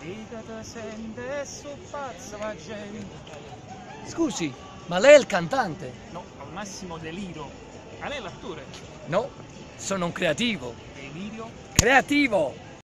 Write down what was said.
vita te sente su pazza la gente. Scusi, ma lei è il cantante? No, al massimo deliro. Ma lei è l'attore? No, sono un creativo. Delirio? Creativo!